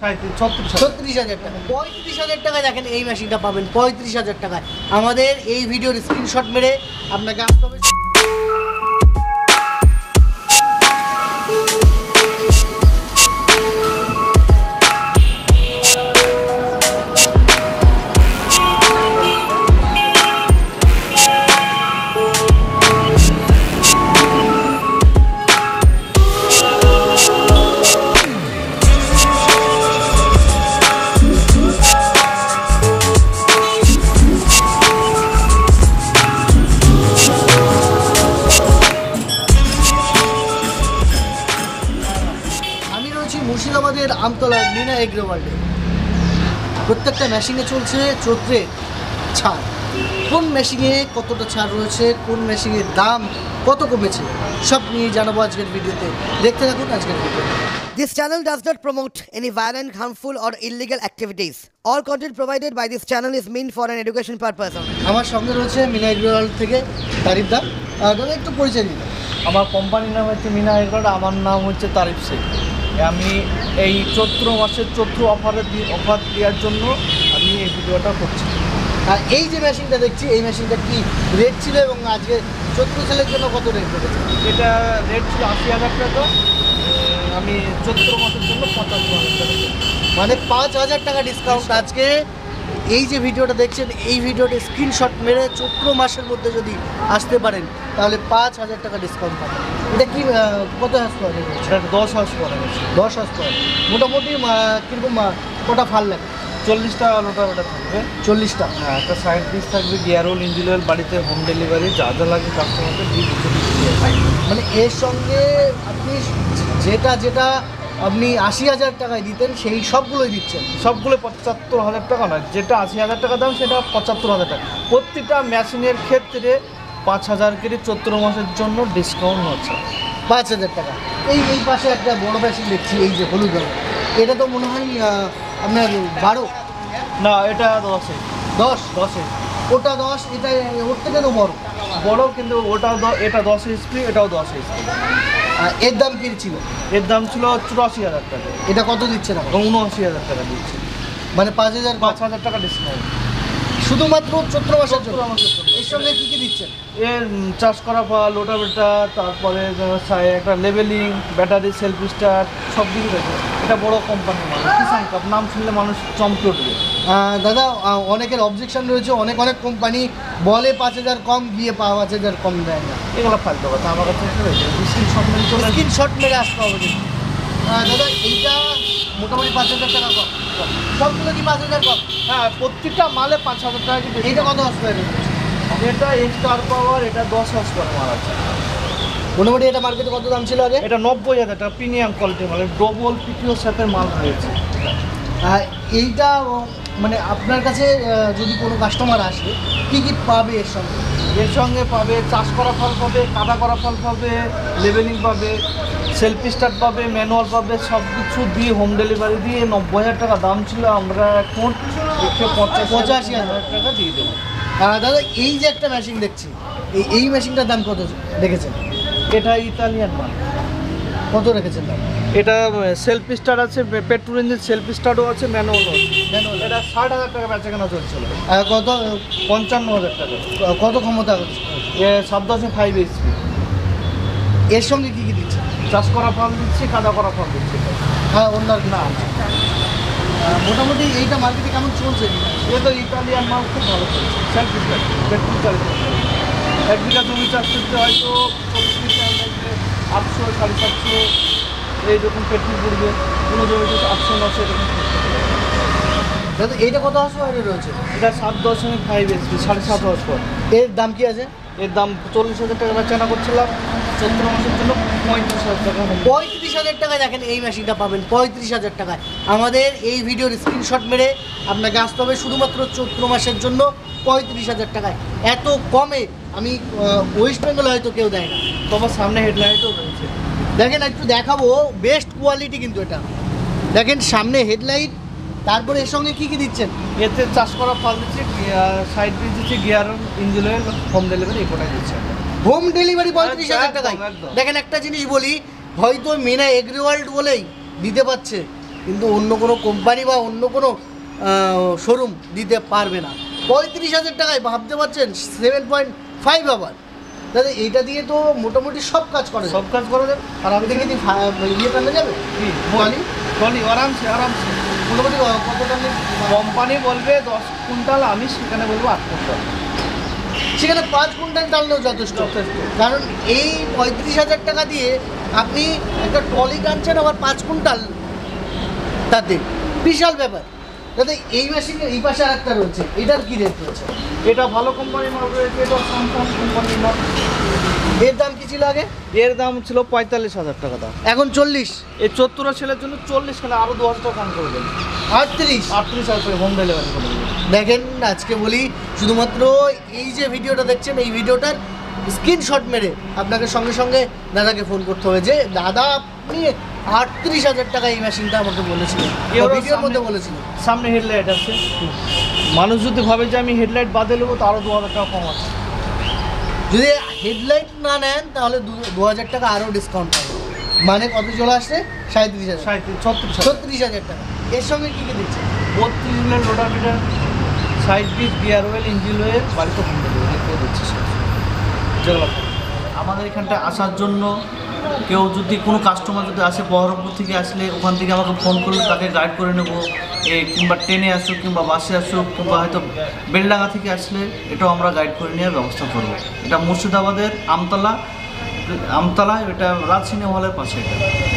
36,000 টাকা। 35,000 টাকায় দেখেন এই মেশিনটা পাবেন 35,000 টাকায়। আমাদের এই ভিডিওর স্ক্রিনশট মেরে আপনাকে আসতে হবে। মুর্শিদাবাদের আমতলার মিনা এগ্রো ওয়ার্ল্ডে প্রত্যেকটা মেশিনে চলছে চৈত্রের ছাড়। কোন মেশিনে কতটা ছাড় রয়েছে, কোন মেশিনের দাম কত কমেছে, সব নিয়ে জানাবো আজকের ভিডিওতে। দেখতে থাকুন আজকের video. This channel does not promote any violent, harmful or illegal activities. All content provided by this channel is meant for an education purpose. আমার সঙ্গে রয়েছে মিনা এগ্রো ওয়ার্ল্ড থেকে তারিফ দা। দাদা একটু পরিচয় দিন। আমার কোম্পানির নাম হচ্ছে মিনা এগ্রো, আমার নাম হচ্ছে তারিফ শেখ। আমি এই চৈত্র মাসের চৈত্র অফার দেওয়ার জন্য আমি এই ভিডিওটা করছি। আর এই যে মেশিনটা দেখছি, এই মেশিনটা কি রেট ছিল এবং আজকে চৈত্র সেলের জন্য কত রেট রেখেছে? এটা রেট ছিল 80,000 টাকা, আমি চৈত্র মাসের জন্য 75,000 টাকা, মানে 5,000 টাকা ডিসকাউন্ট। আজকে এই যে ভিডিওটা দেখছেন, এই ভিডিওটা স্ক্রিনশট মেরে চৈত্র মাসের মধ্যে যদি আসতে পারেন তাহলে 5,000 টাকা ডিসকাউন্ট পাবেন। এটা কি কত হাউস পাওয়া যাবে? এটা 10 হাউস পড়ে গেছে। 10 হাউস পাওয়া মোটামুটি কীরকম কটা ফাল লাগে? 40টা লোটা থাকবে। 40টা? হ্যাঁ, একটা সাইড পিস থাকবে, গিয়ার অয়েল, ইঞ্জিন অয়েল, বাড়িতে হোম ডেলিভারি, যা যা লাগে কাস্টমারকে দিয়ে দিতে। মানে এর সঙ্গে আপনি যেটা আপনি 80,000 টাকায় দিতেন সেই সবগুলোই দিচ্ছেন? সবগুলো 75,000 টাকা নয়, যেটা 80,000 টাকা দাম সেটা 75,000 টাকা। প্রত্যেকটা মেশিনের ক্ষেত্রে 5,000 করে চৈত্র মাসের জন্য ডিসকাউন্ট হচ্ছে। 5,000 টাকা। এই পাশে একটা বড় মেশিন দেখছি, এই যে হলুদ রঙের, এটা তো মনে হয় আপনার 12? না, এটা 10-এ। 10? ওটা 10, এটা ওর থেকে তো বড়, কিন্তু ওটাও এটা 10 HP, এটাও 10 HP। এর দাম কি ছিল? এর দাম ছিল 84,000 টাকা। এটা কত দিচ্ছেন এখন? 79,000 টাকা দিচ্ছে, মানে 5,000 টাকা ডিসকাউন্ট শুধুমাত্র চৈত্র মাসের জন্য। জন্য। এর সঙ্গে কী কী দিচ্ছেন? এর চাষ করা ফল, লোটাভেটার, তারপরে একটা লেভেলিং, ব্যাটারি, সেলফ স্টার্ট, সব কিছু রয়েছে। এটা বড় কোম্পানির মাল, কিষান কাপ, নাম শুনলে মানুষ চমকে উঠবে। দাদা, অনেকের অবজেকশন রয়েছে, অনেক কোম্পানি বলে 5,000 কম, গিয়ে 5,000 কম দেয় না। এগুলো ফালতু কথা, আমার কাছে রয়েছে স্ক্রিনশট মেরে আসতে হবে। দাদা এইটা মোটামুটি 5,000 টাকা কম, সবগুলো কি 5,000 কম? হ্যাঁ, প্রত্যেকটা মালে 5,000 টাকা কিন্তু। এইটা কত আসবে? এটা স্টার পাওয়ার, এটা 10 হাউস পাওয়ার মাল আছে। মোটামুটি এটা মার্কেটে কত দাম ছিল আগে? এটা 90,000 টাকা, প্রিমিয়াম কোয়ালিটির মাল, ডবল পিটিওর সাথে মাল হয়েছে। এইটা মানে আপনার কাছে যদি কোনো কাস্টমার আসে কী কী পাবে এর সঙ্গে? এর সঙ্গে পাবে চাষ করা ফল পাবে, কাদা করা ফল পাবে, লেভেলিং পাবে, সেলফ স্টার্ট পাবে, ম্যানুয়াল পাবে, সব কিছু দিয়ে হোম ডেলিভারি দিয়ে 90,000 টাকা দাম ছিল, আমরা এখন 85,000 টাকা দিয়ে দেবো। দাদা এই যে একটা মেশিন দেখছি, এই মেশিনটার দাম কত রেখেছেন? এটা ইতালিয়ান মাল। কত রেখেছেন দাম? এটা সেলফ স্টার্ট আছে, পেট্রোল ইঞ্জিন সেলফ স্টার্টও আছে, ম্যানুয়াল আছে। এটা 60,000 টাকা বেচাকেনা চলছিল। কত? 55,000 টাকা। কত ক্ষমতা? 7.5 HP। এর সঙ্গে কী কী দিচ্ছে? চাষ করা ফল দিচ্ছি, কাদা করা ফল দিচ্ছি। হ্যাঁ, অন্য না। মোটামুটি এইটা মার্কেটে কেমন চলছে? এ তো ইতালিয়ান মাল, খুব ভালো চলছে। সেলফ স্টার্ট, পেট্রোল চালিত। 1 বিঘা জমি চাষ করতে হয়তো 40 টাকা লাগবে, 800, 750 এইরকম পেট্রোল পড়বে। কোনো জমিতে 800-900 এরকম। দাদা এইটা কত হাউস পাওয়ারে রয়েছে? এটা 7.5 HP, 7.5 হাউস পাওয়ার। এর দাম কি আছে? এর দাম 40,000 টাকা বেচাকেনা করছিলাম, চৈত্র মাসের জন্য 35,000 টাকা। 35,000 টাকায় দেখেন এই মেশিনটা পাবেন 35,000 টাকায়। আমাদের এই ভিডিওর স্ক্রিনশট মেরে আপনাকে আসতে হবে শুধুমাত্র চৈত্র মাসের জন্য 35,000 টাকায়। এত কমে আমি ওয়েস্ট বেঙ্গলে হয়তো কেউ দেয় না। তোমার সামনে হেডলাইটও রয়েছে, দেখেন একটু দেখাবো, বেস্ট কোয়ালিটি কিন্তু এটা। দেখেন সামনে হেডলাইট, তারপরে এর সঙ্গে কী কী দিচ্ছেন? এতে চাষ করা ফল দিচ্ছে, সাইড পিস দিচ্ছে, gear, engine oil, home delivery, এই কোটাই দিচ্ছে। হোম ডেলিভারি 35,000 টাকায়। একদম। দেখেন একটা জিনিস বলি, হয়তো মিনা এগ্রি ওয়ার্ল্ড বলেই দিতে পারছে, কিন্তু অন্য কোনো কোম্পানি বা অন্য কোনো শোরুম দিতে পারবে না। 35,000 টাকায় ভাবতে পারছেন 7.5 আবার দাদা, এইটা দিয়ে তো মোটামুটি সব কাজ করে, সব কাজ করা যাবে। আর আমি দেখি ইয়ে টানা যাবে কি ট্রলি ট্রলি আরামসে আরামসে। মোটামুটি কত টানে? কোম্পানি বলবে 10 কুইন্টাল, আমি সেখানে বলবো 8 কুইন্টাল। সেখানে 5 কুইন্টাল টানলেও যথেষ্ট, যথেষ্ট। কারণ এই 35,000 টাকা দিয়ে আপনি একটা ট্রলি টানছেন আবার 5 কুইন্টাল, তাতে বিশাল ব্যাপার। দাদা এই মেশিনের এই পাশে আর একটা রয়েছে, এটার কি রেট রয়েছে? এটা ভালো কোম্পানির মাল রয়েছে, এটা স্যামসাং কোম্পানির মাল। এর দাম কি ছিল আগে? এর দাম ছিল 45,000 টাকা দাম, এখন 40, এই 74 ছেলের জন্য 40, খেলে আরও 2,000 টাকা কম করে দেবেন। 38। 38,000 টাকা হোম ডেলিভারি করে দেবেন। দেখেন আজকে বলি শুধুমাত্র এই যে ভিডিওটা দেখছেন এই ভিডিওটার স্ক্রিনশট মেরে আপনাকে সঙ্গে সঙ্গে দাদাকে ফোন করতে হবে যে দাদা আপনি 38,000 টাকা এই মেশিনটা আমাকে বলেছিলেন, এবারও ভিডিওর মধ্যে সামনে- বলেছিলেন। সামনে হেডলাইট আছে, মানুষ যদি ভাবে যে আমি হেডলাইট বাদে নেবো তো আরও 2,000 টাকা কম আছে। যদি হেডলাইট না নেন তাহলে 2,000 টাকা আরও ডিসকাউন্ট পাবেন, মানে কত চলে আসছে? 37,000, 36,000 36,000 টাকা। এর সঙ্গে কী কী দিচ্ছে? 32 meter loader meter, side piece, gear oil, engine oil, বাড়িতে হোম ডেলিভারি করে দিচ্ছে স্যার। যেগুলো আমাদের এখানটায় আসার জন্য কেউ যদি কোনো কাস্টমার যদি আসে বহরমপুর থেকে আসলে ওখান থেকে আমাকে ফোন করলে তাকে গাইড করে নেবো, কিংবা ট্রেনে আসুক কিংবা বাসে আসুক কিংবা হয়তো বেলডাঙ্গা থেকে আসলে এটাও আমরা গাইড করে নেওয়ার ব্যবস্থা করবো। এটা মুর্শিদাবাদের আমতলা, এটা রাজ সিনেমা হলের পাশে এটা।